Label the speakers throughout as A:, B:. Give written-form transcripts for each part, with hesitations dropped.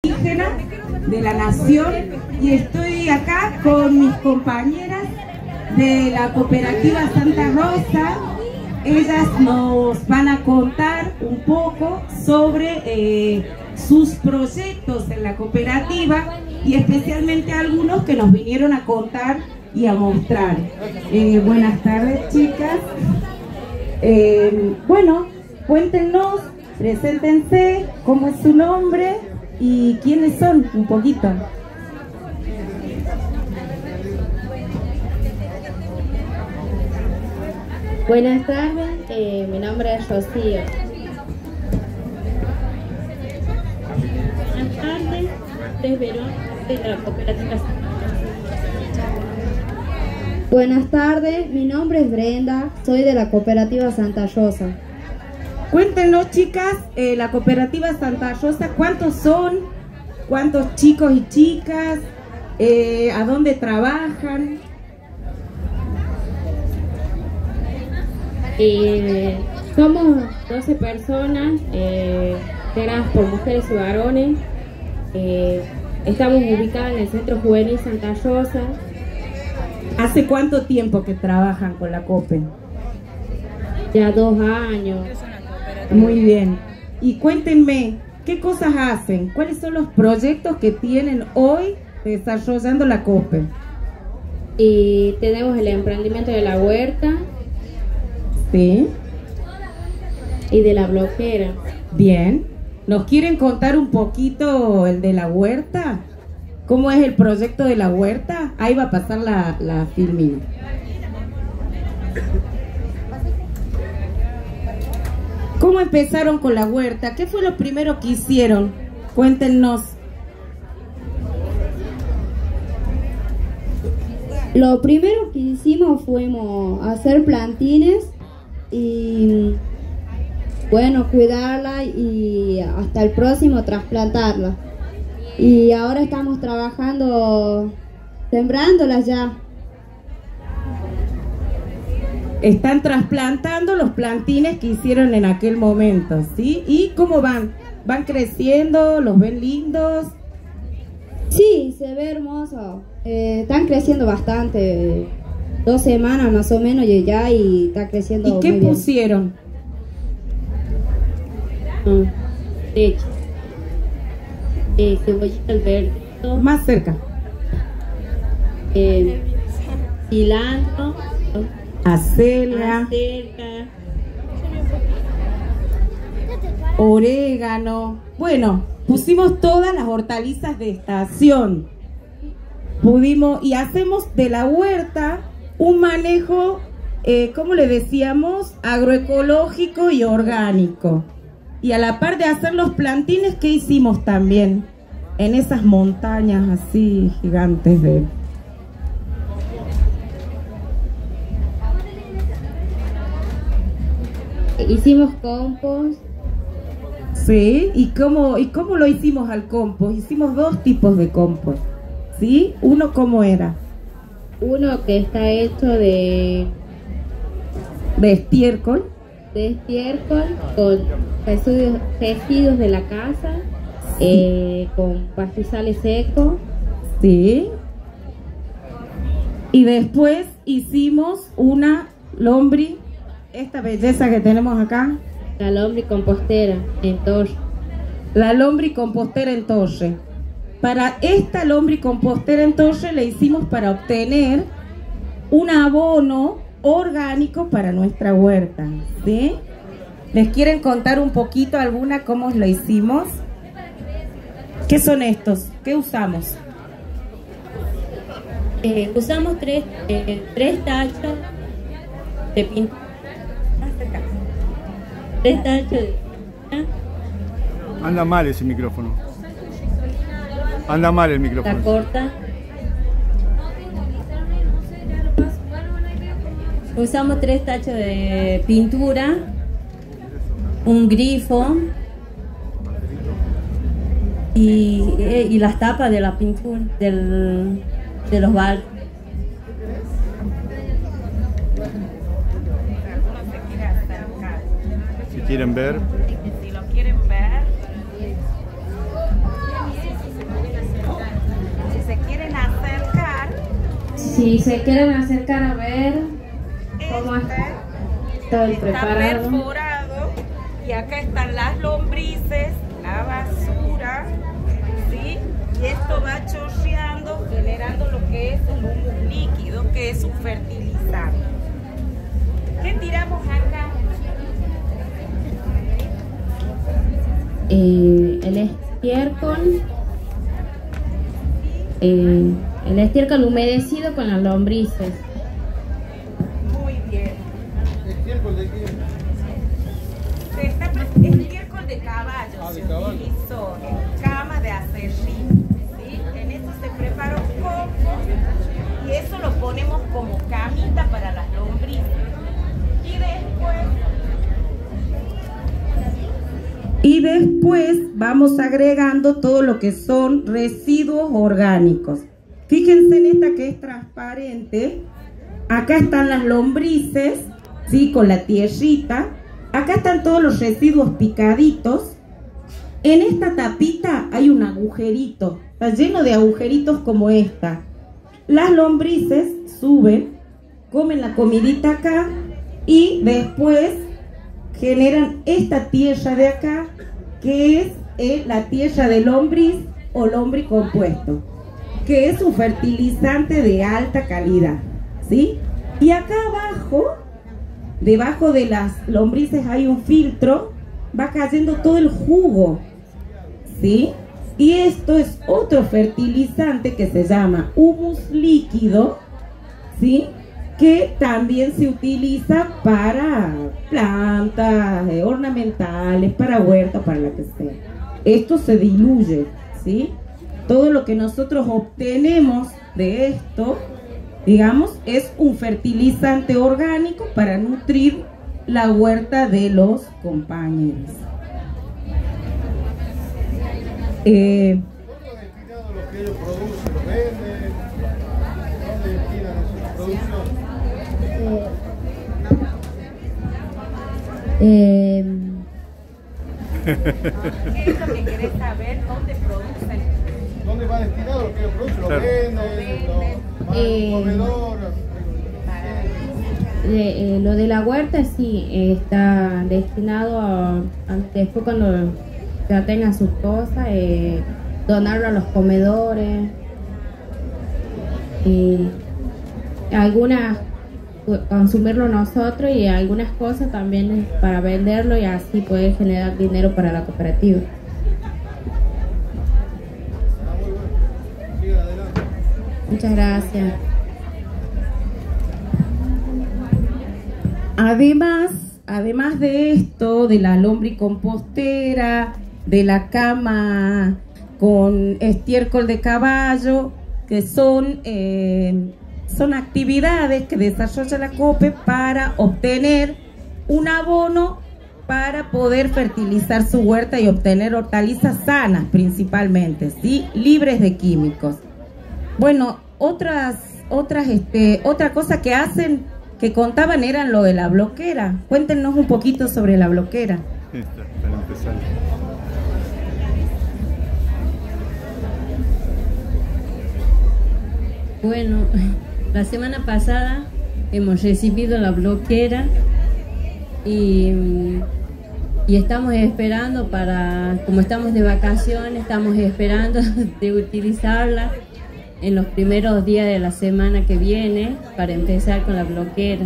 A: indígena de la nación, y estoy acá con mis compañeras de la cooperativa Santa Rosa. Ellas nos van a contar un poco sobre sus proyectos en la cooperativa y especialmente algunos que nos vinieron a contar y a mostrar. Buenas tardes, chicas. Bueno, cuéntenos, preséntense, cómo es su nombre y quiénes son, un poquito.
B: Buenas tardes, mi nombre es Rocío. Buenas tardes, es Verón de la cooperativa.
C: Buenas tardes, mi nombre es Brenda, soy de la cooperativa Santa Rosa.
A: Cuéntenos, chicas, la cooperativa Santa Rosa, ¿cuántos son? ¿Cuántos chicos y chicas? ¿A dónde trabajan?
B: Somos 12 personas, integradas por mujeres y varones. Estamos ubicadas en el Centro Juvenil Santa Rosa.
A: ¿Hace cuánto tiempo que trabajan con la COPE?
B: Ya 2 años.
A: Muy bien. Y cuéntenme, ¿qué cosas hacen? ¿Cuáles son los proyectos que tienen hoy desarrollando la COPE?
B: Y tenemos el emprendimiento de la huerta.
A: Sí.
B: Y de la bloquera.
A: Bien. ¿Nos quieren contar un poquito el de la huerta? ¿Cómo es el proyecto de la huerta? Ahí va a pasar la filmina. ¿Cómo empezaron con la huerta? ¿Qué fue lo primero que hicieron? Cuéntenos.
C: Lo primero que hicimos fuimos hacer plantines y bueno, cuidarla y hasta el próximo trasplantarla. Y ahora estamos trabajando, sembrándolas ya.
A: Están trasplantando los plantines que hicieron en aquel momento, ¿sí? ¿Y cómo van? ¿Van creciendo? ¿Los ven lindos?
C: Sí, se ve hermoso. Están creciendo bastante. 2 semanas más o menos ya y está creciendo muy bien.
A: ¿Y qué pusieron?
B: Leche. Cebollita al verde.
A: Más cerca.
B: Cilantro.
A: Acelga. Orégano. Bueno, pusimos todas las hortalizas de estación. Pudimos, y hacemos de la huerta un manejo, ¿cómo le decíamos? Agroecológico y orgánico. Y a la par de hacer los plantines, ¿qué hicimos también? En esas montañas así gigantes de...
B: Hicimos compost.
A: Sí, ¿y cómo lo hicimos al compost? Hicimos 2 tipos de compost, ¿sí? Uno, ¿cómo era?
B: Uno que está hecho de
A: estiércol.
B: De estiércol con residuos de la casa, sí. Con pastizales secos.
A: Sí. Y después hicimos una lombriz, esta belleza que tenemos acá.
B: La lombricompostera en torre.
A: La lombricompostera en torre. Para esta lombricompostera en torre le hicimos para obtener un abono orgánico para nuestra huerta, ¿sí? ¿Les quieren contar un poquito alguna cómo lo hicimos? ¿Qué son estos? ¿Qué usamos?
B: Usamos tres tachos de pintura. 3 tachos de pintura.
D: Anda mal ese micrófono. Anda mal el micrófono.
B: La corta. Usamos 3 tachos de pintura, un grifo y las tapas de la pintura de los baldes.
D: Si quieren ver.
A: Si lo quieren ver.
C: Si se quieren acercar a ver cómo está todo preparado.
A: Perforado, y acá están las lombrices, la basura, ¿sí? Y esto va chorreando, generando lo que es un humus líquido, que es un fertilizante. ¿Qué tiramos acá?
C: El estiércol humedecido con las lombrices.
A: Muy bien.
D: ¿Estiércol de qué?
A: Estiércol de caballo, se utilizó en cama de acerrín, ¿sí? En eso se prepara un compost y eso lo ponemos como camita para las lombrices. Y después vamos agregando todo lo que son residuos orgánicos. Fíjense en esta que es transparente. Acá están las lombrices, ¿sí? Con la tierrita. Acá están todos los residuos picaditos. En esta tapita hay un agujerito. Está lleno de agujeritos como esta. Las lombrices suben, comen la comidita acá y después generan esta tierra de acá, que es la tierra de lombriz o lombricompuesto, que es un fertilizante de alta calidad, ¿sí? Y acá abajo, debajo de las lombrices hay un filtro, va cayendo todo el jugo, ¿sí? Y esto es otro fertilizante que se llama humus líquido, ¿sí? Que también se utiliza para plantas ornamentales, para huertas, para lo que sea. Esto se diluye, ¿sí? Todo lo que nosotros obtenemos de esto, digamos, es un fertilizante orgánico para nutrir la huerta de los compañeros.
D: ¿Dónde destinado lo que ellos producen, lo venden? ¿Dónde destinan su producción?
A: ¿Qué es lo que querés saber? ¿Dónde producen?
D: ¿Dónde va destinado lo que ellos producen? ¿Lo venden? ¿Lo comedor?
C: Lo de la huerta sí está destinado a después cuando ya tengan sus cosas, donarlo a los comedores y algunas consumirlo nosotros y algunas cosas también para venderlo y así poder generar dinero para la cooperativa. Muchas gracias.
A: Además de esto, de la lombricompostera, de la cama con estiércol de caballo, que son actividades que desarrolla la COPE para obtener un abono para poder fertilizar su huerta y obtener hortalizas sanas principalmente, ¿sí? Libres de químicos. Bueno, otra cosa que hacen, que contaban, eran lo de la bloquera. Cuéntenos un poquito sobre la bloquera.
D: Para empezar.
B: Bueno, la semana pasada hemos recibido la bloquera y estamos esperando como estamos de vacaciones, estamos esperando de utilizarla en los primeros días de la semana que viene para empezar con la bloquera.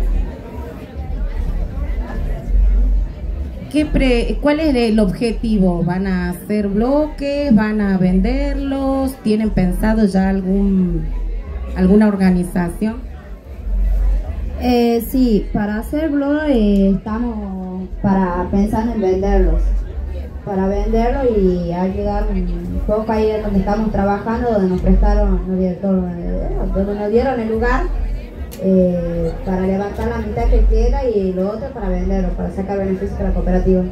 A: ¿Cuál es el objetivo? ¿Van a hacer bloques? ¿Van a venderlos? ¿Tienen pensado ya alguna organización?
C: Sí, para hacer bloques estamos pensando en venderlos. Para venderlo y ayudar un poco ahí donde estamos trabajando, donde nos dieron el lugar para levantar la mitad que queda y lo otro para venderlo, para sacar beneficios para la cooperativa.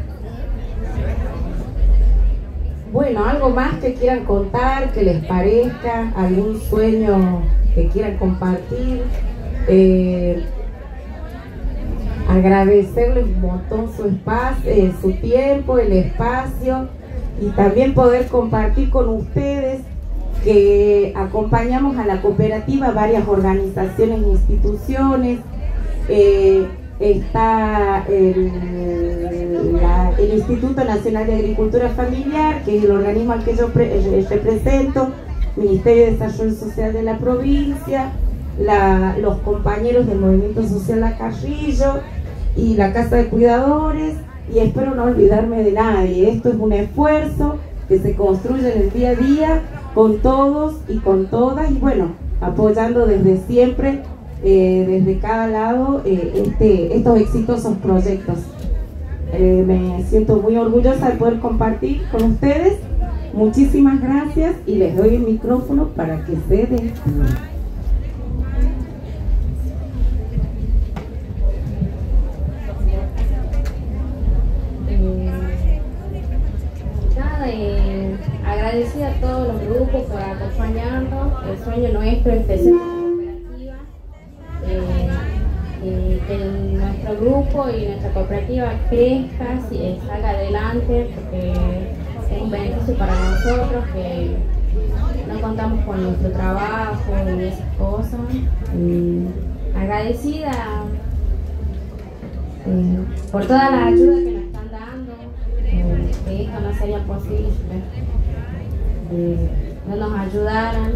A: Bueno, algo más que quieran contar, que les parezca, algún sueño que quieran compartir. Agradecerles un montón su espacio, su tiempo, el espacio, y también poder compartir con ustedes que acompañamos a la cooperativa varias organizaciones e instituciones. Está el Instituto Nacional de Agricultura Familiar, que es el organismo al que yo represento, Ministerio de Desarrollo Social de la provincia, los compañeros del Movimiento Social La Carrillo y la Casa de Cuidadores, y espero no olvidarme de nadie. Esto es un esfuerzo que se construye en el día a día con todos y con todas, y bueno, apoyando desde siempre, desde cada lado, estos exitosos proyectos. Me siento muy orgullosa de poder compartir con ustedes. Muchísimas gracias y les doy el micrófono para que se despidan.
C: Agradecida a todos los grupos por acompañarnos. El sueño nuestro es crecer la cooperativa, que nuestro grupo y nuestra cooperativa crezca, salga adelante, porque es un beneficio para nosotros que no contamos con nuestro trabajo y esas cosas. Agradecida por toda la ayuda que nos están dando, que esto no sería posible, no nos ayudaran.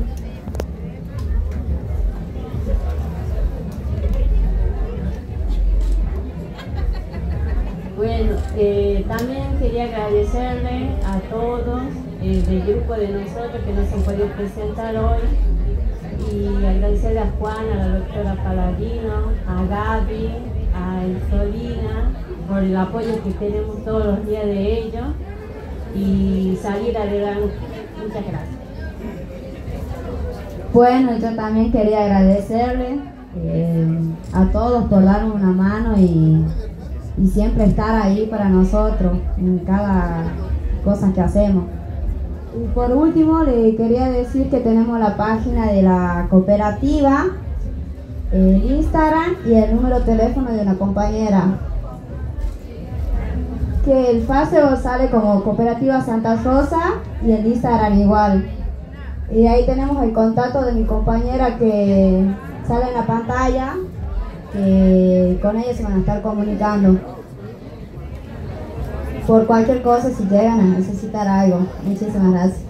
B: Bueno, también quería agradecerle a todos del grupo de nosotros que no se han podido presentar hoy, y agradecerle a Juan, a la doctora Paladino, a Gaby, a Solina, por el apoyo que tenemos todos los días de ellos y salir adelante. Muchas gracias.
C: Bueno, yo también quería agradecerle a todos por darnos una mano y siempre estar ahí para nosotros en cada cosa que hacemos. Y por último, le quería decir que tenemos la página de la cooperativa, el Instagram y el número de teléfono de una compañera. Que el Facebook sale como Cooperativa Santa Rosa y el Instagram igual. Y ahí tenemos el contacto de mi compañera que sale en la pantalla, que con ella se van a estar comunicando por cualquier cosa si llegan a necesitar algo. Muchísimas gracias.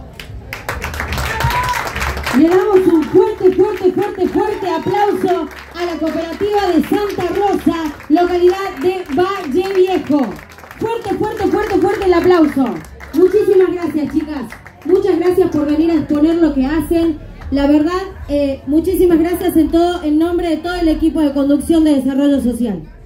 E: Le damos un fuerte aplauso a la cooperativa de Santa Rosa, localidad de Valle Viejo. Fuerte el aplauso. Muchísimas gracias, chicas. Muchas gracias por venir a exponer lo que hacen. La verdad, muchísimas gracias en nombre de todo el equipo de conducción de desarrollo social.